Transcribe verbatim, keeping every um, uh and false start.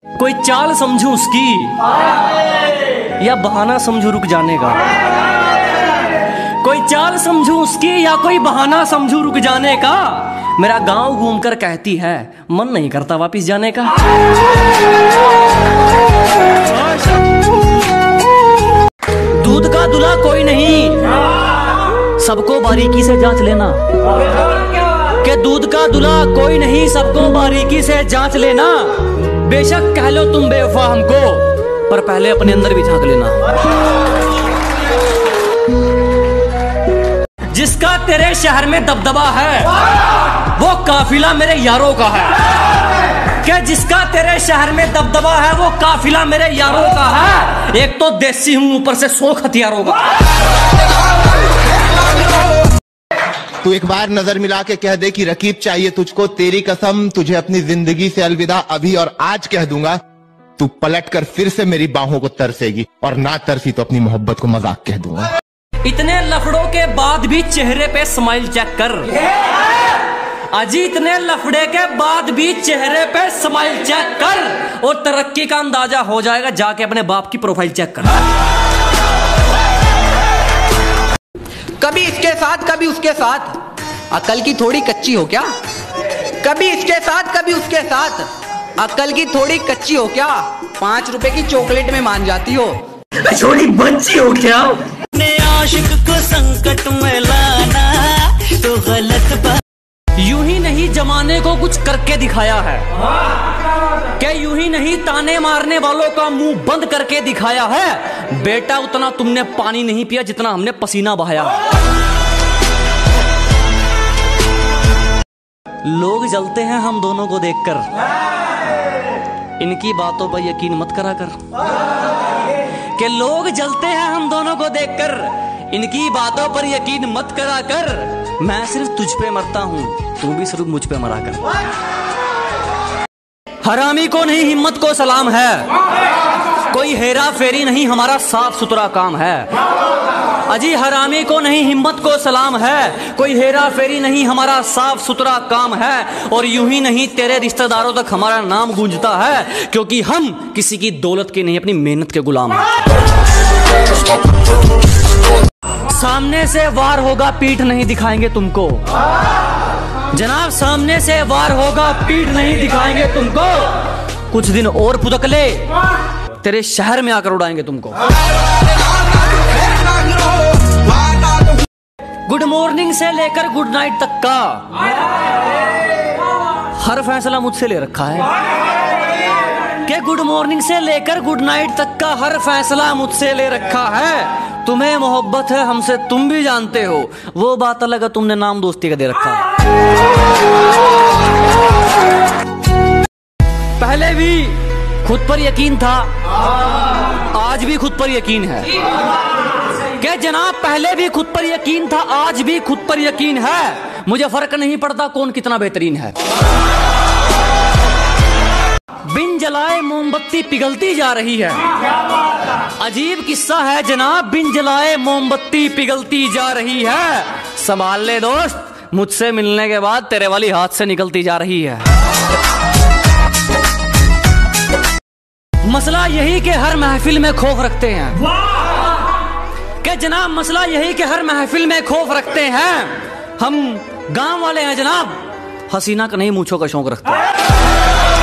कोई चाल समझू उसकी या बहाना समझू रुक जाने का। कोई चाल समझू उसकी या कोई बहाना समझू रुक जाने का। मेरा गांव घूमकर कहती है मन नहीं करता वापिस जाने का। दूध का दूल्हा कोई नहीं, सबको बारीकी से जांच लेना। कि दूध का दूल्हा कोई नहीं, सबको बारीकी से जांच लेना। बेशक कह लो तुम बेवफा हमको, पर पहले अपने अंदर भी झांक लेना। जिसका तेरे शहर में दबदबा है वो काफिला मेरे यारों का है। क्या जिसका तेरे शहर में दबदबा है वो काफिला मेरे यारों का है। एक तो देसी हूं ऊपर से शौक हथियारों का। तू एक बार नजर मिला के कह दे कि रकीब चाहिए तुझको, तेरी कसम तुझे अपनी जिंदगी से अलविदा अभी और आज कह दूंगा। तू पलट कर फिर से मेरी बाहों को तरसेगी, और ना तरसी तो अपनी मोहब्बत को मजाक कह दूंगा। इतने लफड़ों के बाद भी चेहरे पे स्माइल चेक कर। अजी इतने लफड़े के बाद भी चेहरे पे स्माइल चेक कर, और तरक्की का अंदाजा हो जाएगा। जाके अपने बाप की प्रोफाइल चेक कर। कभी इसके साथ कभी उसके साथ, अकल की थोड़ी कच्ची हो क्या। कभी इसके साथ कभी उसके साथ, अकल की थोड़ी कच्ची हो क्या। पांच रुपए की चॉकलेट में मान जाती हो, छोटी बच्ची हो क्या। अपने आशिक को संकट में लाना तो गलत बात। यूं ही नहीं जमाने को कुछ करके दिखाया है। क्या यूं ही नहीं ताने मारने वालों का मुंह बंद करके दिखाया है। बेटा उतना तुमने पानी नहीं पिया जितना हमने पसीना बहाया। लोग जलते हैं हम दोनों को देखकर, इनकी बातों पर यकीन मत करा कर। कि लोग जलते हैं हम दोनों को देखकर, इनकी बातों पर यकीन मत करा कर। मैं सिर्फ तुझ पे मरता हूं, तू भी सिर्फ मुझ पे मरा कर। हरामी को नहीं हिम्मत को सलाम है, कोई हेरा फेरी नहीं हमारा साफ सुथरा काम है। अजी हरामी को नहीं हिम्मत को सलाम है, कोई हेरा फेरी नहीं हमारा साफ सुथरा काम है। और यूं ही नहीं तेरे रिश्तेदारों तक हमारा नाम गूंजता है, क्योंकि हम किसी की दौलत के नहीं अपनी मेहनत के गुलाम हैं। सामने से वार होगा पीठ नहीं दिखाएंगे तुमको जनाब, सामने से वार होगा पीठ नहीं दिखाएंगे तुमको। कुछ दिन और फुदक ले, तेरे शहर में आकर उड़ाएंगे तुमको। गुड मॉर्निंग से लेकर गुड नाइट तक का हर फैसला मुझसे ले रखा है। कि गुड मॉर्निंग से लेकर गुड नाइट तक का हर फैसला मुझसे ले रखा है। तुम्हें मोहब्बत है हमसे तुम भी जानते हो, वो बात अलग है तुमने नाम दोस्ती का दे रखा है। पहले भी खुद पर यकीन था, आज भी खुद पर यकीन है। क्या जनाब पहले भी खुद पर यकीन था, आज भी खुद पर यकीन है। मुझे फर्क नहीं पड़ता कौन कितना बेहतरीन है। बिन जलाए मोमबत्ती पिघलती जा रही है। अजीब किस्सा है जनाब, बिन जलाए मोमबत्ती पिघलती जा रही है। संभाल ले दोस्त, मुझसे मिलने के बाद तेरे वाली हाथ से निकलती जा रही है। मसला यही कि हर महफिल में खौफ रखते हैं। क्या जनाब मसला यही कि हर महफिल में खौफ रखते हैं। हम गांव वाले हैं जनाब, हसीना का नहीं मूंछों का शौक रखते हैं।